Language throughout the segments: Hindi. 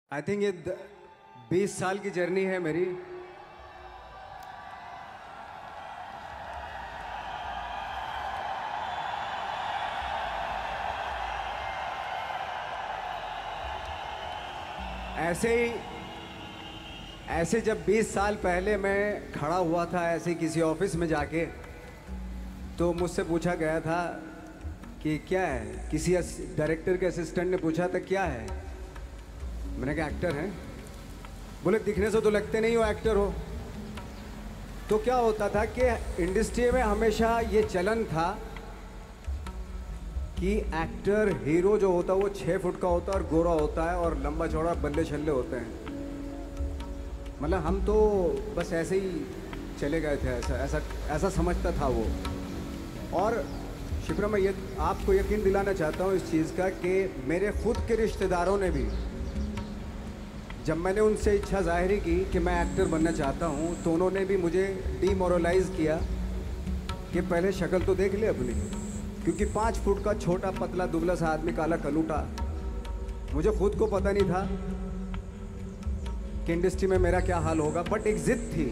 आई थिंक ये 20 साल की जर्नी है मेरी। ऐसे जब 20 साल पहले मैं खड़ा हुआ था ऐसे किसी ऑफिस में जाके, तो मुझसे पूछा गया था कि क्या है। किसी डायरेक्टर के असिस्टेंट ने पूछा था क्या है। मैंने कहा एक्टर हैं। बोले दिखने से तो लगते नहीं हो एक्टर हो। तो क्या होता था कि इंडस्ट्री में हमेशा ये चलन था कि एक्टर हीरो जो होता है वो 6 फुट का होता है और गोरा होता है और लंबा चौड़ा बल्ले छल्ले होते हैं। मतलब हम तो बस ऐसे ही चले गए थे, ऐसा समझता था वो। और शिप्रा, मैं आपको यकीन दिलाना चाहता हूँ इस चीज़ का कि मेरे खुद के रिश्तेदारों ने भी, जब मैंने उनसे इच्छा जाहिर की कि मैं एक्टर बनना चाहता हूँ, तो उन्होंने भी मुझे डीमोरलाइज किया कि पहले शक्ल तो देख ले अपनी। क्योंकि 5 फुट का छोटा पतला दुबला सा आदमी, काला कलूटा, मुझे खुद को पता नहीं था कि इंडस्ट्री में मेरा क्या हाल होगा। बट एक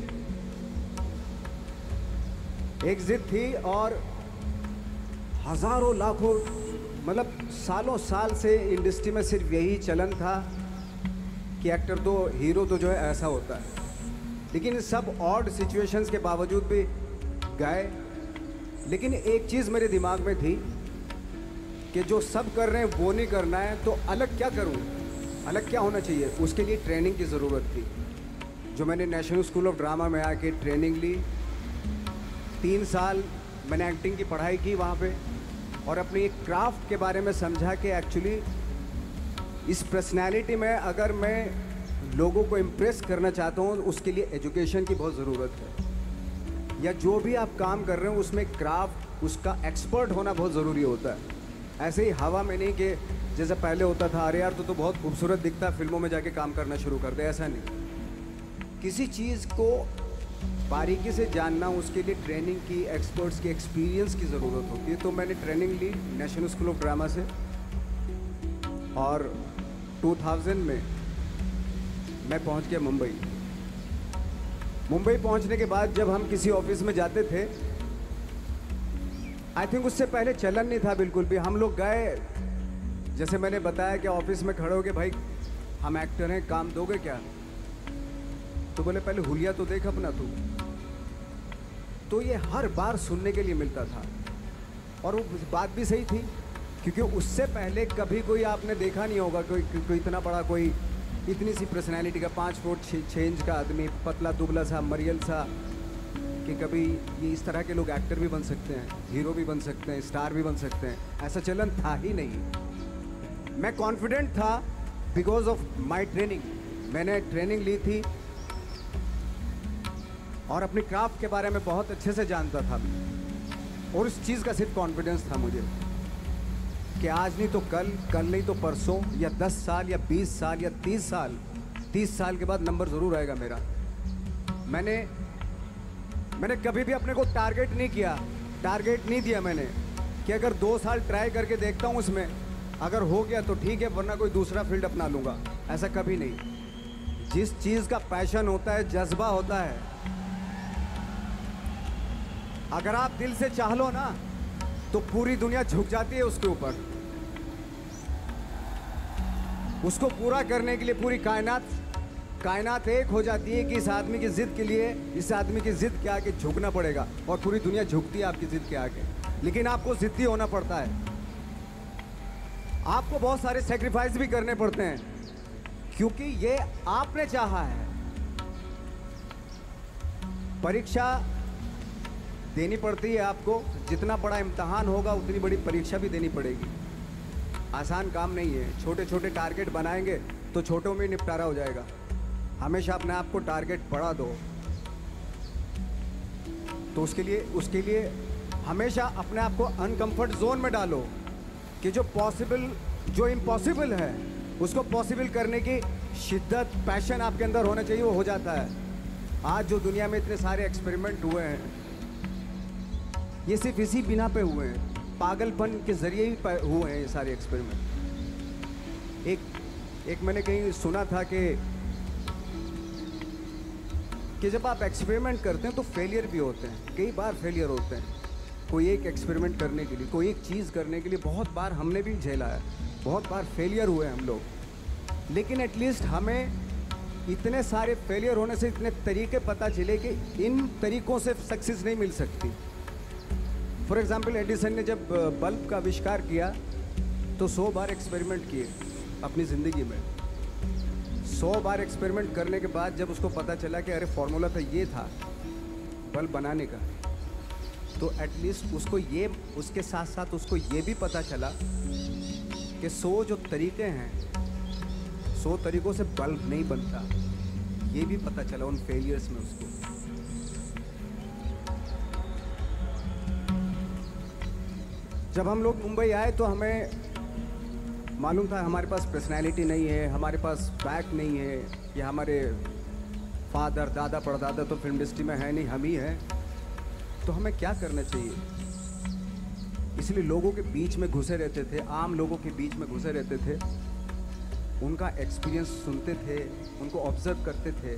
जिद थी और हज़ारों लाखों, मतलब सालों साल से इंडस्ट्री में सिर्फ यही चलन था कि एक्टर तो, हीरो तो जो है ऐसा होता है। लेकिन सब ऑड सिचुएशंस के बावजूद भी गए। लेकिन एक चीज़ मेरे दिमाग में थी कि जो सब कर रहे हैं वो नहीं करना है, तो अलग क्या करूं, अलग क्या होना चाहिए। उसके लिए ट्रेनिंग की ज़रूरत थी, जो मैंने नेशनल स्कूल ऑफ ड्रामा में आके ट्रेनिंग ली। 3 साल मैंने एक्टिंग की पढ़ाई की वहाँ पे, और अपने एक क्राफ्ट के बारे में समझा कि एक्चुअली इस पर्सनैलिटी में अगर मैं लोगों को इम्प्रेस करना चाहता हूँ, उसके लिए एजुकेशन की बहुत ज़रूरत है। या जो भी आप काम कर रहे हो उसमें क्राफ्ट, उसका एक्सपर्ट होना बहुत ज़रूरी होता है। ऐसे ही हवा में नहीं कि जैसे पहले होता था, अरे यार तो बहुत खूबसूरत दिखता है, फिल्मों में जाके काम करना शुरू कर दे। ऐसा नहीं, किसी चीज़ को बारीकी से जानना, उसके लिए ट्रेनिंग की, एक्सपर्ट्स की, एक्सपीरियंस की ज़रूरत होती है। तो मैंने ट्रेनिंग ली नेशनल स्कूल ऑफ ड्रामा से, और 2000 में मैं पहुंच गया मुंबई। मुंबई पहुंचने के बाद जब हम किसी ऑफिस में जाते थे, आई थिंक उससे पहले चलन नहीं था बिल्कुल भी। हम लोग गए, जैसे मैंने बताया कि ऑफिस में खड़े हो के, भाई हम एक्टर हैं, काम दोगे क्या। तो बोले पहले हुलिया तो देख अपना तू। तो ये हर बार सुनने के लिए मिलता था, और वो बात भी सही थी, क्योंकि उससे पहले कभी कोई आपने देखा नहीं होगा कोई इतना बड़ा, कोई इतनी सी पर्सनैलिटी का 5 फुट 6 इंच का आदमी, पतला दुबला सा मरियल सा, कि कभी ये इस तरह के लोग एक्टर भी बन सकते हैं, हीरो भी बन सकते हैं, स्टार भी बन सकते हैं। ऐसा चलन था ही नहीं। मैं कॉन्फिडेंट था बिकॉज ऑफ माई ट्रेनिंग। मैंने ट्रेनिंग ली थी और अपनी क्राफ्ट के बारे में बहुत अच्छे से जानता था, और उस चीज़ का सिर्फ कॉन्फिडेंस था मुझे कि आज नहीं तो कल, कल नहीं तो परसों, या 10 साल या 20 साल या 30 साल के बाद नंबर ज़रूर आएगा मेरा। मैंने कभी भी अपने को टारगेट नहीं दिया मैंने, कि अगर 2 साल ट्राई करके देखता हूँ, उसमें अगर हो गया तो ठीक है, वरना कोई दूसरा फील्ड अपना लूँगा। ऐसा कभी नहीं। जिस चीज़ का पैशन होता है, जज्बा होता है, अगर आप दिल से चाह लो ना, तो पूरी दुनिया झुक जाती है उसके ऊपर। उसको पूरा करने के लिए पूरी कायनात एक हो जाती है कि इस आदमी की जिद के लिए, इस आदमी की जिद के आगे झुकना पड़ेगा, और पूरी दुनिया झुकती है आपकी जिद के आगे। लेकिन आपको जिद्दी होना पड़ता है, आपको बहुत सारे सेक्रीफाइस भी करने पड़ते हैं, क्योंकि ये आपने चाहा है। परीक्षा देनी पड़ती है आपको, जितना बड़ा इम्तहान होगा उतनी बड़ी परीक्षा भी देनी पड़ेगी। आसान काम नहीं है। छोटे छोटे टारगेट बनाएंगे तो छोटों में निपटारा हो जाएगा। हमेशा अपने आप को टारगेट बढ़ा दो। तो उसके लिए हमेशा अपने आप को अनकंफर्ट जोन में डालो, कि जो इम्पॉसिबल है उसको पॉसिबल करने की शिद्दत, पैशन आपके अंदर होना चाहिए, वो हो जाता है। आज जो दुनिया में इतने सारे एक्सपेरिमेंट हुए हैं, ये सिर्फ इसी बिना पे हुए हैं, पागलपन के जरिए ही हुए हैं ये सारे एक्सपेरिमेंट। एक एक मैंने कहीं सुना था कि जब आप एक्सपेरिमेंट करते हैं तो फेलियर भी होते हैं, कई बार फेलियर होते हैं। कोई एक एक्सपेरिमेंट करने के लिए, कोई एक चीज़ करने के लिए बहुत बार हमने भी झेला है, बहुत बार फेलियर हुए हम लोग, लेकिन एटलीस्ट हमें इतने सारे फेलियर होने से इतने तरीके पता चले कि इन तरीकों से सक्सेस नहीं मिल सकती। फॉर एग्जांपल एडिसन ने जब बल्ब का आविष्कार किया तो 100 बार एक्सपेरिमेंट किए अपनी ज़िंदगी में। 100 बार एक्सपेरिमेंट करने के बाद जब उसको पता चला कि अरे फॉर्मूला तो ये था बल्ब बनाने का, तो एटलीस्ट उसको ये, उसके साथ साथ उसको ये भी पता चला कि 100 जो तरीके हैं, 100 तरीक़ों से बल्ब नहीं बनता, ये भी पता चला उन फेलियर्स में उसको। जब हम लोग मुंबई आए तो हमें मालूम था हमारे पास पर्सनैलिटी नहीं है, हमारे पास बैक नहीं है, या हमारे फादर दादा परदादा तो फिल्म इंडस्ट्री में है नहीं, हम ही हैं, तो हमें क्या करना चाहिए। इसलिए लोगों के बीच में घुसे रहते थे, आम लोगों के बीच में घुसे रहते थे, उनका एक्सपीरियंस सुनते थे, उनको ऑब्जर्व करते थे।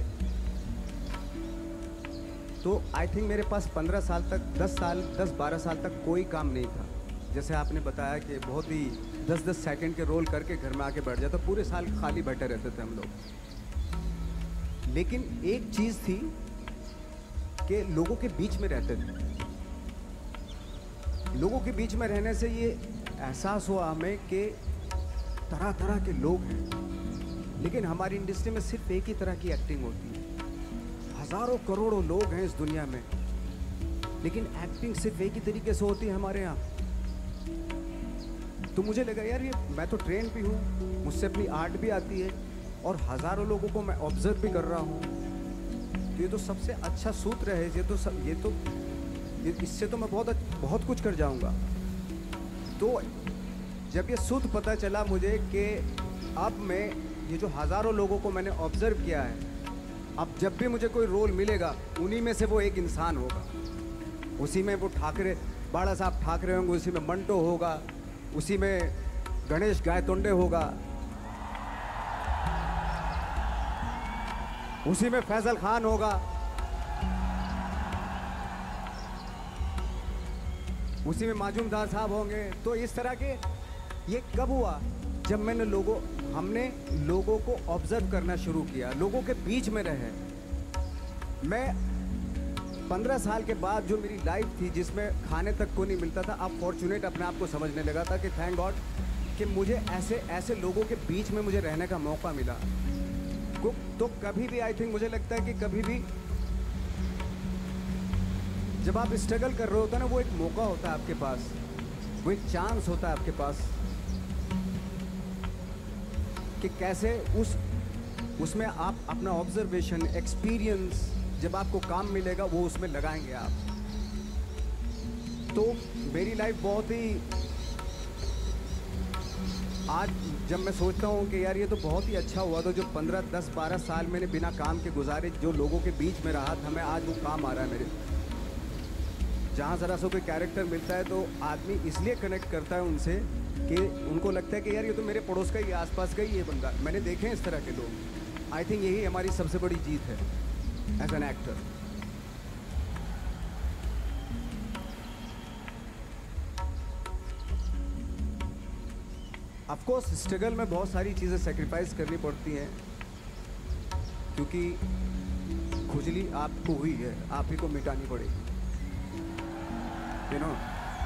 तो आई थिंक मेरे पास 15 साल तक, 10-12 साल तक कोई काम नहीं था। जैसे आपने बताया कि बहुत ही 10-10 सेकंड के रोल करके घर में आके बैठ जाता, पूरे साल खाली बैठे रहते थे हम लोग। लेकिन एक चीज़ थी कि लोगों के बीच में रहते थे। लोगों के बीच में रहने से ये एहसास हुआ हमें कि तरह तरह के लोग हैं, लेकिन हमारी इंडस्ट्री में सिर्फ एक ही तरह की एक्टिंग होती है। हज़ारों करोड़ों लोग हैं इस दुनिया में, लेकिन एक्टिंग सिर्फ एक ही तरीके से होती है हमारे यहाँ। तो मुझे लगा यार ये, मैं तो ट्रेन भी हूँ, मुझसे अपनी आर्ट भी आती है, और हज़ारों लोगों को मैं ऑब्जर्व भी कर रहा हूँ, तो ये तो सबसे अच्छा सूत्र है। इससे तो मैं बहुत कुछ कर जाऊँगा। तो जब ये सूत्र पता चला मुझे कि अब मैं ये जो हज़ारों लोगों को मैंने ऑब्जर्व किया है, अब जब भी मुझे कोई रोल मिलेगा उन्हीं में से वो एक इंसान होगा। उसी में वो ठाकरे, बाड़ा साहब ठाकरे होंगे, उसी में मंटो होगा, उसी में गणेश गायतोंडे होगा, उसी में फैजल खान होगा, उसी में माजूमदार साहब होंगे। तो इस तरह के, ये कब हुआ? जब हमने लोगों को ऑब्जर्व करना शुरू किया, लोगों के बीच में रहे। मैं 15 साल के बाद जो मेरी लाइफ थी, जिसमें खाने तक को नहीं मिलता था, अब फॉर्चुनेट अपने आप को समझने लगा था कि थैंक गॉड कि मुझे ऐसे लोगों के बीच में मुझे रहने का मौका मिला। तो कभी भी आई थिंक मुझे लगता है कि कभी भी जब आप स्ट्रगल कर रहे होते हैं ना, वो एक मौका होता है आपके पास, वो एक चांस होता है आपके पास कि कैसे उसमें आप अपना ऑब्जर्वेशन, एक्सपीरियंस, जब आपको काम मिलेगा वो उसमें लगाएंगे आप। तो मेरी लाइफ बहुत ही, आज जब मैं सोचता हूँ कि यार ये तो बहुत ही अच्छा हुआ, तो जो 15, 10, 12 साल मैंने बिना काम के गुजारे, जो लोगों के बीच में रहा था मैं, आज वो काम आ रहा है मेरे। जहाँ ज़रा सा कोई कैरेक्टर मिलता है तो आदमी इसलिए कनेक्ट करता है उनसे कि उनको लगता है कि यार ये तो मेरे पड़ोस का ही, आसपास का ही ये बंदा। मैंने देखे हैं इस तरह के लोग। आई थिंक यही हमारी सबसे बड़ी जीत है as an actor. Of course struggle में बहुत सारी चीज़ें सेक्रीफाइस करनी पड़ती हैं, क्योंकि खुजली आपको हुई है, आप ही को मिटानी पड़ेगी। यू नो,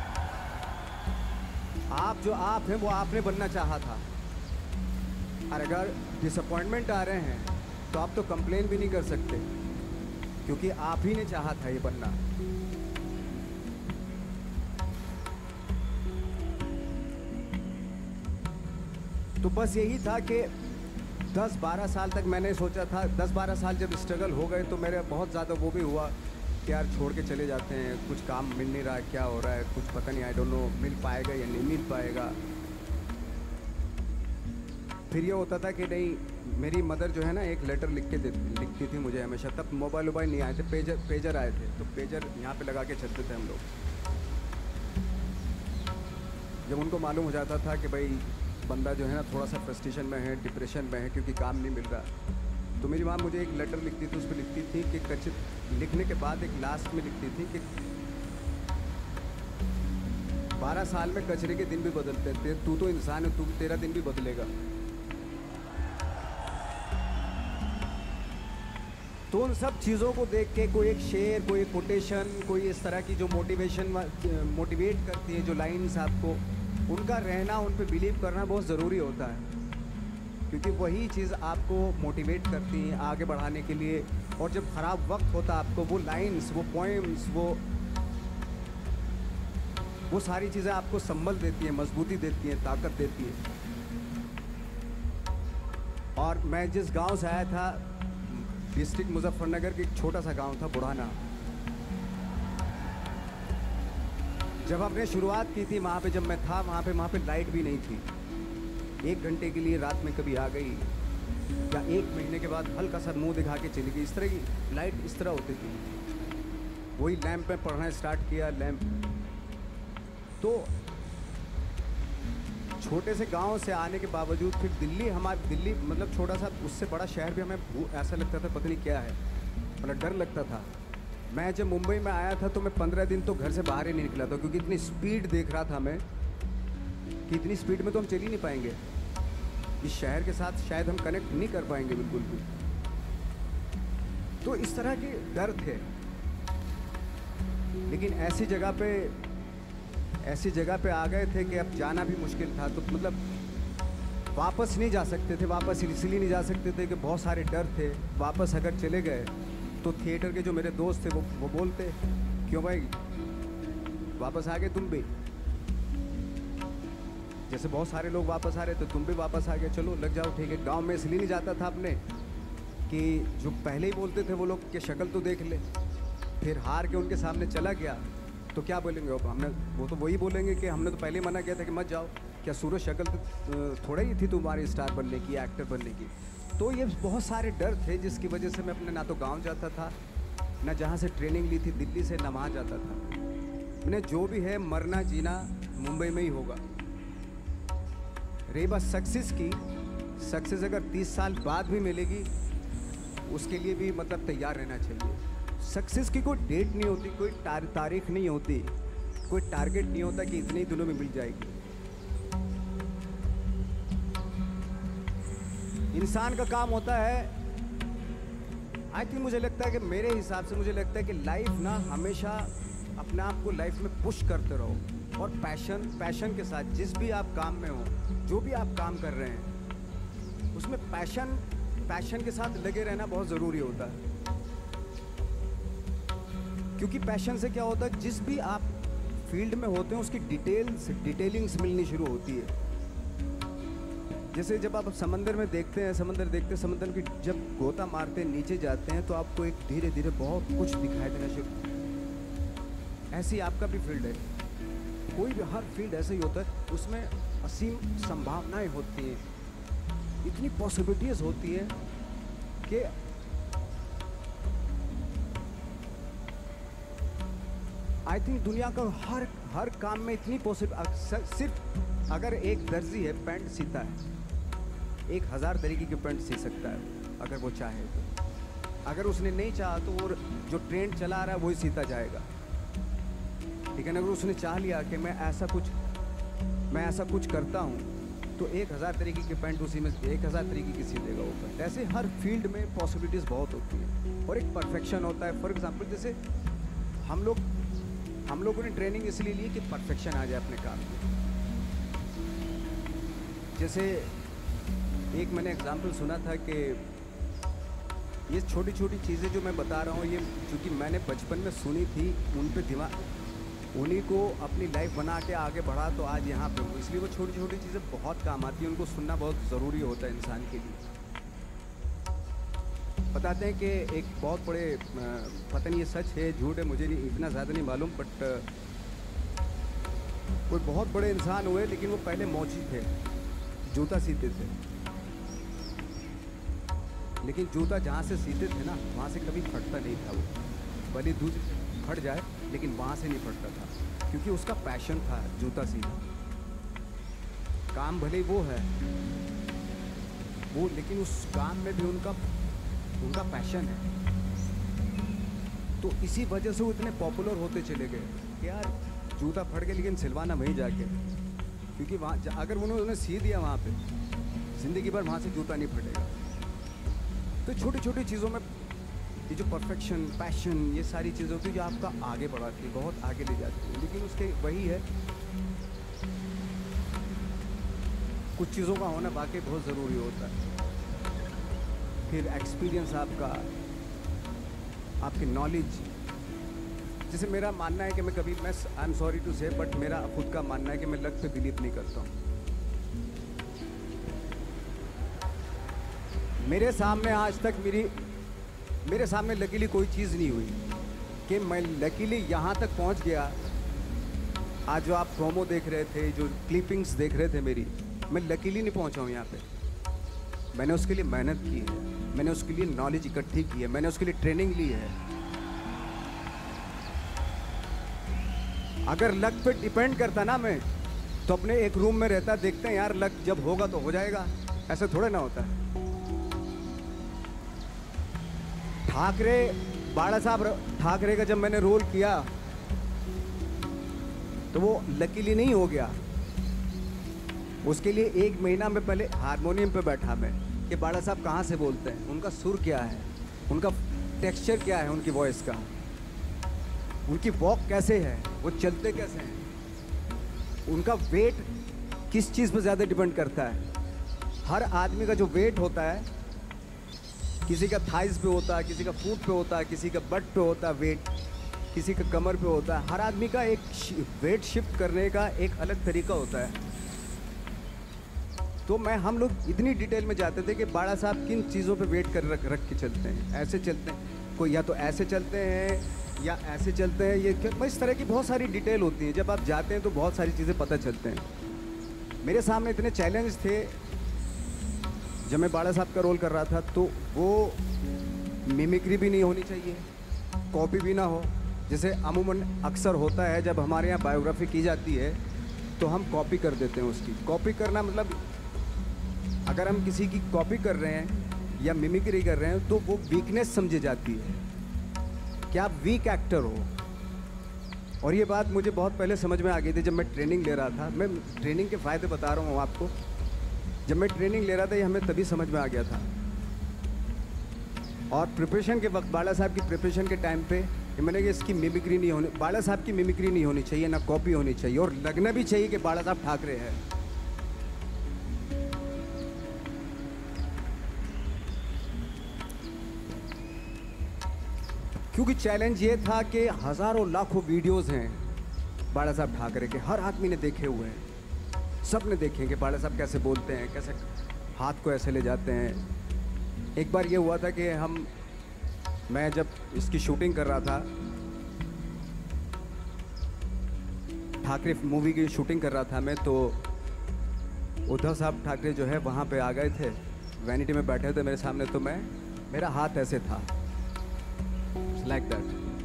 आप जो आप हैं वो आपने बनना चाहा था, और अगर डिसअपॉइंटमेंट आ रहे हैं तो आप तो कंप्लेन भी नहीं कर सकते, क्योंकि आप ही ने चाहा था ये बनना। तो बस यही था कि 10-12 साल तक मैंने सोचा था, 10-12 साल जब स्ट्रगल हो गए तो मेरे बहुत ज़्यादा वो भी हुआ कि यार छोड़ के चले जाते हैं, कुछ काम मिल नहीं रहा है, क्या हो रहा है कुछ पता नहीं, आई डोंट नो मिल पाएगा या नहीं मिल पाएगा। फिर ये होता था कि नहीं, मेरी मदर जो है ना एक लेटर लिखती थी मुझे हमेशा। तब मोबाइल नहीं आए थे, पेजर आए थे, तो पेजर यहाँ पे लगा के चलते थे हम लोग। जब उनको मालूम हो जाता था कि भाई बंदा जो है ना थोड़ा सा फ्रस्ट्रेशन में है, डिप्रेशन में है क्योंकि काम नहीं मिल रहा। तो मेरी माँ मुझे एक लेटर लिखती थी, उस पर लिखती थी कि लिखने के बाद एक लास्ट में लिखती थी कि 12 साल में कचरे के दिन भी बदलते थे, तू तो इंसान है, तेरा दिन भी बदलेगा। तो उन सब चीज़ों को देख के कोई एक शेर, कोई एक कोटेशन, कोई इस तरह की जो मोटिवेट करती है, जो लाइन्स आपको, उनका रहना, उन पे बिलीव करना बहुत ज़रूरी होता है, क्योंकि वही चीज़ आपको मोटिवेट करती हैं आगे बढ़ाने के लिए। और जब ख़राब वक्त होता है आपको वो लाइन्स, वो पोएम्स, वो सारी चीज़ें आपको संबल देती हैं, मजबूती देती हैं, ताकत देती है। और मैं जिस गांव से आया था, डिस्ट्रिक्ट मुजफ्फरनगर के एक छोटा सा गांव था बुढ़ाना। जब हमने शुरुआत की थी वहाँ पे, जब मैं था वहाँ पे लाइट भी नहीं थी। 1 घंटे के लिए रात में कभी आ गई, या 1 महीने के बाद हल्का सा मुंह दिखा के चली गई। इस तरह की लाइट इस तरह होती थी। वही लैंप में पढ़ना स्टार्ट किया, लैंप। तो छोटे से गांव से आने के बावजूद फिर दिल्ली मतलब छोटा सा, उससे बड़ा शहर भी हमें ऐसा लगता था पता नहीं क्या है, मतलब डर लगता था। मैं जब मुंबई में आया था तो मैं 15 दिन तो घर से बाहर ही नहीं निकला था, क्योंकि इतनी स्पीड देख रहा था मैं कि इतनी स्पीड में तो हम चल ही नहीं पाएंगे, इस शहर के साथ शायद हम कनेक्ट नहीं कर पाएंगे बिल्कुल भी। तो इस तरह के डर थे। लेकिन ऐसी जगह पे आ गए थे कि अब जाना भी मुश्किल था। तो मतलब वापस नहीं जा सकते थे। वापस इसलिए नहीं जा सकते थे कि बहुत सारे डर थे। वापस अगर चले गए तो थिएटर के जो मेरे दोस्त थे वो बोलते, क्यों भाई वापस आ गए तुम भी, जैसे बहुत सारे लोग वापस आ रहे थे तुम भी वापस आ गए, चलो लग जाओ ठीक है। गांव में इसलिए नहीं जाता था अपने कि जो पहले ही बोलते थे वो लोग कि शक्ल तो देख ले, फिर हार के उनके सामने चला गया तो क्या बोलेंगे वो तो वही बोलेंगे कि हमने तो पहले ही मना किया था कि मत जाओ, क्या सूरज शक्ल तो थोड़ा ही थी तुम्हारी स्टार बनने की, एक्टर बनने की। तो ये बहुत सारे डर थे जिसकी वजह से मैं अपने ना तो गांव जाता था, ना जहाँ से ट्रेनिंग ली थी दिल्ली से, ना वहाँ जाता था। मैंने जो भी है मरना जीना मुंबई में ही होगा। रही बात सक्सेस की, सक्सेस अगर 30 साल बाद भी मिलेगी उसके लिए भी मतलब तैयार रहना चाहिए। सक्सेस की कोई डेट नहीं होती, कोई तारीख नहीं होती, कोई टारगेट नहीं होता कि इतने ही दिनों में मिल जाएगी। इंसान का काम होता है, आई थिंक मुझे लगता है कि मेरे हिसाब से मुझे लगता है कि लाइफ ना हमेशा अपने आप को लाइफ में पुश करते रहो, और पैशन के साथ जिस भी आप काम में हो, जो भी आप काम कर रहे हैं उसमें पैशन के साथ लगे रहना बहुत ज़रूरी होता है। क्योंकि पैशन से क्या होता है, जिस भी आप फील्ड में होते हैं उसकी डिटेलिंग्स मिलनी शुरू होती है। जैसे जब आप समंदर में देखते हैं, समंदर की जब गोता मारते हैं, नीचे जाते हैं तो आपको एक धीरे धीरे बहुत कुछ दिखाई देना शुरू। ऐसी आपका भी फील्ड है, कोई भी हर फील्ड ऐसा ही होता है, उसमें असीम संभावनाएं होती हैं, इतनी पॉसिबिलिटीज होती हैं कि आई थिंक दुनिया का हर काम में इतनी सिर्फ अगर एक दर्जी है पैंट सीता है, 1000 तरीके की पैंट सी सकता है अगर वो चाहे तो। अगर उसने नहीं चाहा तो वो जो ट्रेंड चला रहा है वही सीता जाएगा। लेकिन अगर उसने चाह लिया कि मैं ऐसा कुछ करता हूँ तो 1000 तरीके की पैंट उसी में 1000 तरीके की सी देगा वो पैंट। ऐसे हर फील्ड में पॉसिबिलिटीज़ बहुत होती हैं और एक परफेक्शन होता है। फॉर एग्जाम्पल जैसे हम लोगों ने ट्रेनिंग इसलिए ली कि परफेक्शन आ जाए अपने काम में। जैसे एक मैंने एग्जाम्पल सुना था कि ये छोटी छोटी चीज़ें जो मैं बता रहा हूँ, ये चूँकि मैंने बचपन में सुनी थी, उन पे दिमाग, उन्हीं को अपनी लाइफ बना के आगे बढ़ा तो आज यहाँ पे हूँ। इसलिए वो छोटी छोटी चीज़ें बहुत काम आती हैं, उनको सुनना बहुत ज़रूरी होता है इंसान के लिए। बताते हैं कि एक बहुत बड़े, पता नहीं ये सच है झूठ है, मुझे नहीं इतना ज़्यादा नहीं मालूम, बट कोई बहुत बड़े इंसान हुए, लेकिन वो पहले मौची थे, जूता सीते थे। लेकिन जूता जहाँ से सीते थे ना वहाँ से कभी फटता नहीं था वो, भले दूध फट जाए लेकिन वहाँ से नहीं फटता था, क्योंकि उसका पैशन था जूता सीना। काम भले ही वो है वो, लेकिन उस काम में भी उनका पैशन है। तो इसी वजह से वो इतने पॉपुलर होते चले गए कि यार जूता फट गया लेकिन सिलवाना वहीं जाके, क्योंकि वहाँ अगर उन्होंने सी दिया वहाँ पे, ज़िंदगी भर वहाँ से जूता नहीं फटेगा। तो छोटी छोटी चीज़ों में ये जो परफेक्शन, पैशन, ये सारी चीज़ें होती है जो आपका आगे बढ़ाती है, बहुत आगे ले जाती है। लेकिन उसके वही है, कुछ चीज़ों का होना वाकई बहुत ज़रूरी होता है। फिर एक्सपीरियंस आपकी नॉलेज। जैसे मेरा मानना है कि मैं कभी, मैं I am sorry to say, but मेरा खुद का मानना है कि मैं लक पे बिलीव नहीं करता हूँ। मेरे सामने आज तक मेरे सामने लकीली कोई चीज़ नहीं हुई कि मैं लकीली यहाँ तक पहुँच गया। आज जो आप प्रोमो देख रहे थे, जो क्लिपिंग्स देख रहे थे मेरी, मैं लकीली नहीं पहुँचा हूँ यहाँ पे। मैंने उसके लिए मेहनत की है, मैंने उसके लिए नॉलेज इकट्ठी की है, मैंने उसके लिए ट्रेनिंग ली है। अगर लक पे डिपेंड करता ना मैं, तो अपने एक रूम में रहता, देखते हैं यार लक जब होगा तो हो जाएगा, ऐसे थोड़े ना होता है। बाला साहब ठाकरे का जब मैंने रोल किया तो वो लकीली नहीं हो गया। उसके लिए 1 महीना में पहले हारमोनियम पे बैठा मैं कि बाला साहब कहाँ से बोलते हैं, उनका सुर क्या है, उनका टेक्सचर क्या है, उनकी वॉइस का, उनकी वॉक कैसे है, वो चलते कैसे हैं, उनका वेट किस चीज़ पर ज़्यादा डिपेंड करता है। हर आदमी का जो वेट होता है, किसी का थाइस पे होता है, किसी का फूट पे होता है, किसी का बट पे होता है वेट, किसी का कमर पे होता है। हर आदमी का एक वेट शिफ्ट करने का एक अलग तरीका होता है। तो हम लोग इतनी डिटेल में जाते थे कि बाला साहब किन चीज़ों पे वेट कर रख के चलते हैं, ऐसे चलते हैं, कोई या तो ऐसे चलते हैं या ऐसे चलते हैं, ये क्या, इस तरह की बहुत सारी डिटेल होती है। जब आप जाते हैं तो बहुत सारी चीज़ें पता चलते हैं। मेरे सामने इतने चैलेंज थे जब मैं बाला साहब का रोल कर रहा था, तो वो मिमिक्री भी नहीं होनी चाहिए, कॉपी भी ना हो। जैसे अमूमन अक्सर होता है जब हमारे यहाँ बायोग्राफी की जाती है तो हम कॉपी कर देते हैं उसकी। कॉपी करना मतलब अगर हम किसी की कॉपी कर रहे हैं या मिमिक्री कर रहे हैं तो वो वीकनेस समझी जाती है कि आप वीक एक्टर हो। और ये बात मुझे बहुत पहले समझ में आ गई थी जब मैं ट्रेनिंग ले रहा था। मैं ट्रेनिंग के फ़ायदे बता रहा हूँ आपको। जब मैं ट्रेनिंग ले रहा था ये हमें तभी समझ में आ गया था। और प्रिपरेशन के वक्त, बाला साहब की प्रिपरेशन के टाइम पे मैंने कि इसकी मिमिक्री नहीं होनी, बाला साहब की मिमिक्री नहीं होनी चाहिए, ना कॉपी होनी चाहिए, और लगना भी चाहिए कि बाला साहब ठाकरे हैं। क्योंकि चैलेंज ये था कि हज़ारों लाखों वीडियोस हैं बाला साहब ठाकरे के, हर आदमी ने देखे हुए हैं, सब ने देखे कि बाला साहब कैसे बोलते हैं, कैसे हाथ को ऐसे ले जाते हैं। एक बार ये हुआ था कि मैं जब इसकी शूटिंग कर रहा था, ठाकरे मूवी की शूटिंग कर रहा था मैं, तो उद्धव साहब ठाकरे जो है वहाँ पे आ गए थे, वैनिटी में बैठे थे मेरे सामने। तो मेरा हाथ ऐसे था, लाइक दैट।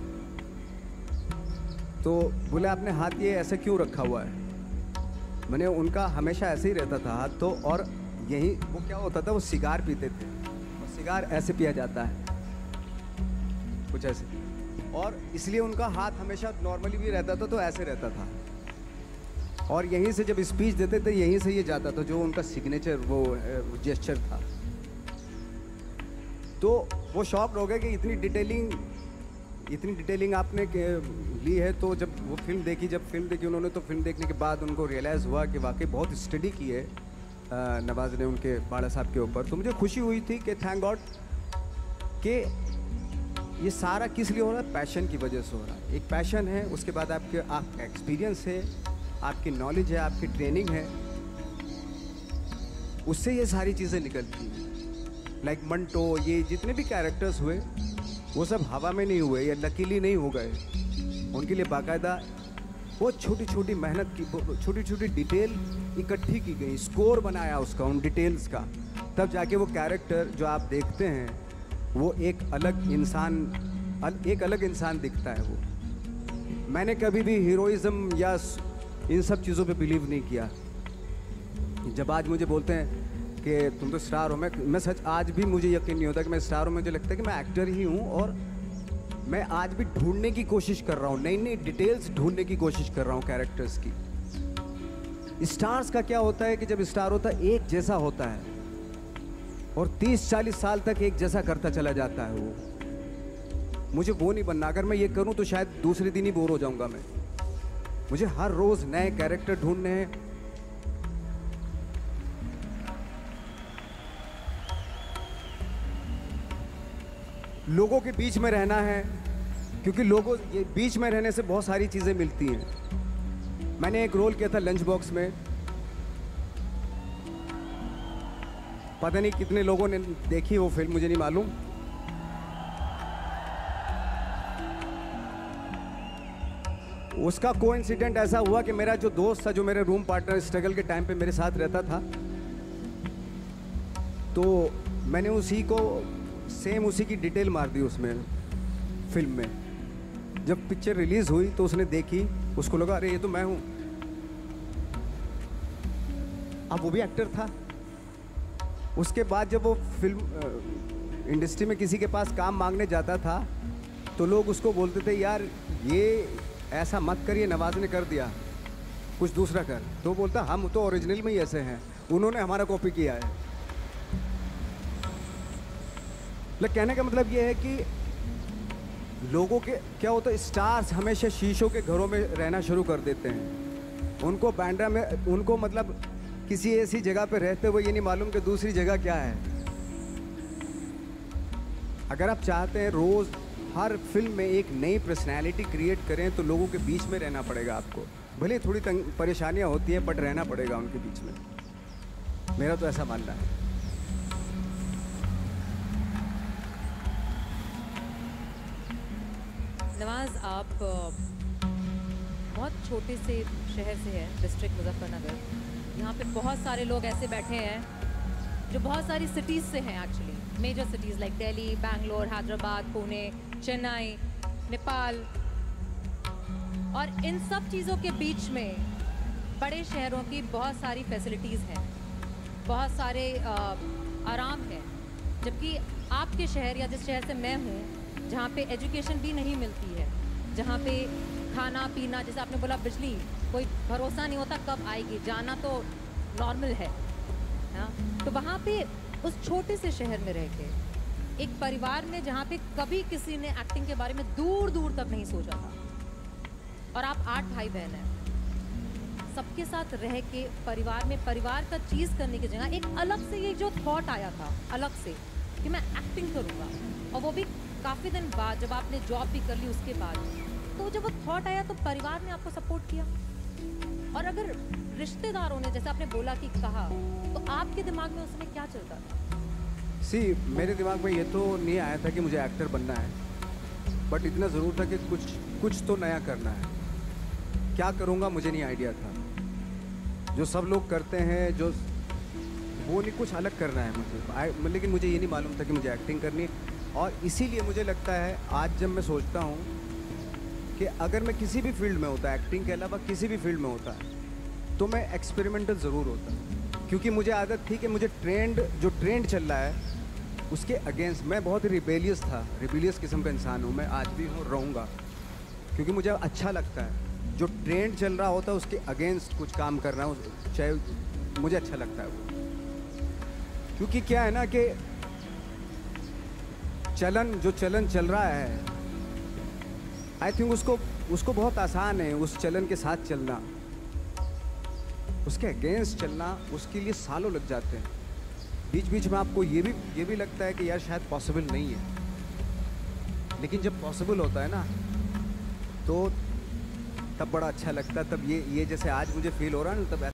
तो बोले आपने हाथ ये ऐसे क्यों रखा हुआ है? मैंने उनका हमेशा ऐसे ही रहता था हाथ। तो और यही वो क्या होता था, वो सिगार पीते थे, और सिगार ऐसे पिया जाता है कुछ ऐसे, और इसलिए उनका हाथ हमेशा नॉर्मली भी रहता था तो ऐसे रहता था। और यहीं से जब स्पीच देते थे यहीं से ये जाता था, जो उनका सिग्नेचर वो जेस्चर था। तो वो शॉक्ड हो गए कि इतनी डिटेलिंग आपने ली है। तो जब वो फिल्म देखी उन्होंने, तो फिल्म देखने के बाद उनको रियलाइज़ हुआ कि वाकई बहुत स्टडी की है नवाज़ ने उनके बाला साहब के ऊपर। तो मुझे खुशी हुई थी कि थैंक गॉड कि ये सारा किस लिए हो रहा है, पैशन की वजह से हो रहा है। एक पैशन है, उसके बाद आपका एक्सपीरियंस है, आपकी नॉलेज है, आपकी ट्रेनिंग है, उससे ये सारी चीज़ें निकलती हैं। लाइक मंटो, ये जितने भी कैरेक्टर्स हुए वो सब हवा में नहीं हुए या लकीली नहीं हो गए। उनके लिए बाकायदा वो छोटी छोटी मेहनत की, छोटी छोटी डिटेल इकट्ठी की गई, स्कोर बनाया उसका, उन डिटेल्स का, तब जाके वो कैरेक्टर जो आप देखते हैं वो एक अलग इंसान दिखता है। वो मैंने कभी भी हीरोइज्म या इन सब चीज़ों पे बिलीव नहीं किया। जब आज मुझे बोलते हैं कि तुम तो स्टार हो, मैं सच आज भी मुझे यकीन नहीं होता कि मैं स्टार हूँ। मुझे लगता है कि मैं एक्टर ही हूँ और मैं आज भी ढूंढने की कोशिश कर रहा हूँ, नई नई डिटेल्स ढूंढने की कोशिश कर रहा हूँ कैरेक्टर्स की। स्टार्स का क्या होता है कि जब स्टार होता है एक जैसा होता है और 30-40 साल तक एक जैसा करता चला जाता है वो। मुझे वो नहीं बनना। अगर मैं ये करूँ तो शायद दूसरे दिन ही बोर हो जाऊंगा मैं। मुझे हर रोज नए कैरेक्टर ढूंढने हैं। लोगों के बीच में रहना है, क्योंकि लोगों ये बीच में रहने से बहुत सारी चीजें मिलती हैं। मैंने एक रोल किया था लंच बॉक्स में, पता नहीं कितने लोगों ने देखी वो फिल्म, मुझे नहीं मालूम। उसका कोइंसिडेंट ऐसा हुआ कि मेरा जो दोस्त था, जो मेरे रूम पार्टनर स्ट्रगल के टाइम पे मेरे साथ रहता था, तो मैंने उसी को सेम उसी की डिटेल मार दी उसमें फिल्म में। जब पिक्चर रिलीज हुई तो उसने देखी, उसको लगा अरे ये तो मैं हूं। अब वो भी एक्टर था। उसके बाद जब वो फिल्म इंडस्ट्री में किसी के पास काम मांगने जाता था तो लोग उसको बोलते थे यार ये ऐसा मत कर, ये नवाज ने कर दिया, कुछ दूसरा कर। तो बोलता हम तो ओरिजिनल में ही ऐसे हैं, उन्होंने हमारा कॉपी किया है। मतलब कहने का मतलब ये है कि लोगों के क्या होता है, स्टार्स हमेशा शीशों के घरों में रहना शुरू कर देते हैं। उनको बैंड्रा में, उनको मतलब किसी ऐसी जगह पे रहते हुए ये नहीं मालूम कि दूसरी जगह क्या है। अगर आप चाहते हैं रोज हर फिल्म में एक नई पर्सनैलिटी क्रिएट करें तो लोगों के बीच में रहना पड़ेगा आपको। भले थोड़ी परेशानियां होती हैं बट रहना पड़ेगा उनके बीच में। मेरा तो ऐसा मानना है। नवाज, आप बहुत छोटे से शहर से हैं, डिस्ट्रिक्ट मुजफ्फरनगर। यहाँ पे बहुत सारे लोग ऐसे बैठे हैं जो बहुत सारी सिटीज़ से हैं actually, major cities like Delhi, Bangalore, Hyderabad, Pune, Chennai, Nepal. और इन सब चीज़ों के बीच में बड़े शहरों की बहुत सारी फैसिलिटीज़ हैं, बहुत सारे आराम हैं। जबकि आपके शहर या जिस शहर से मैं हूँ, जहाँ पे एजुकेशन भी नहीं मिलती है, जहाँ पे खाना पीना, जैसे आपने बोला बिजली, कोई भरोसा नहीं होता कब आएगी, जाना तो नॉर्मल है ना। तो वहाँ पे उस छोटे से शहर में रह के एक परिवार में जहाँ पे कभी किसी ने एक्टिंग के बारे में दूर दूर तक नहीं सोचा था, और आप 8 भाई बहन हैं, सबके साथ रह के परिवार में परिवार का चीज़ करने की जगह एक अलग से ये जो थॉट आया था अलग से कि मैं एक्टिंग करूँगा, और वो भी काफ़ी दिन बाद जब आपने जॉब भी कर ली उसके बाद, तो जब वो थॉट आया तो परिवार ने आपको सपोर्ट किया। और अगर रिश्तेदारों ने, जैसे आपने बोला कि कहा, तो आपके दिमाग में उस समय क्या चलता था? मेरे दिमाग में ये तो नहीं आया था कि मुझे एक्टर बनना है, बट इतना ज़रूर था कि कुछ तो नया करना है। क्या करूँगा मुझे नहीं आइडिया था। जो सब लोग करते हैं जो वो नहीं, कुछ अलग करना है मुझे। लेकिन मुझे ये नहीं मालूम था कि मुझे एक्टिंग करनी है। और इसीलिए मुझे लगता है आज जब मैं सोचता हूँ कि अगर मैं किसी भी फील्ड में होता, एक्टिंग के अलावा किसी भी फील्ड में होता, तो मैं एक्सपेरिमेंटल ज़रूर होता। क्योंकि मुझे आदत थी कि मुझे जो ट्रेंड चल रहा है उसके अगेंस्ट, मैं बहुत ही रिबेलियस था, रिबेलियस किस्म का इंसान हूँ मैं, आज भी हूँ, रहूँगा। क्योंकि मुझे अच्छा लगता है जो ट्रेंड चल रहा होता है उसके अगेंस्ट कुछ काम करना, चाहे मुझे अच्छा लगता है वो। क्योंकि क्या है ना कि जो चलन चल रहा है, आई थिंक उसको बहुत आसान है उस चलन के साथ चलना। उसके अगेंस्ट चलना, उसके लिए सालों लग जाते हैं। बीच बीच में आपको ये भी लगता है कि यार शायद पॉसिबल नहीं है, लेकिन जब पॉसिबल होता है ना तो तब बड़ा अच्छा लगता है। तब ये जैसे आज मुझे फील हो रहा है ना, तब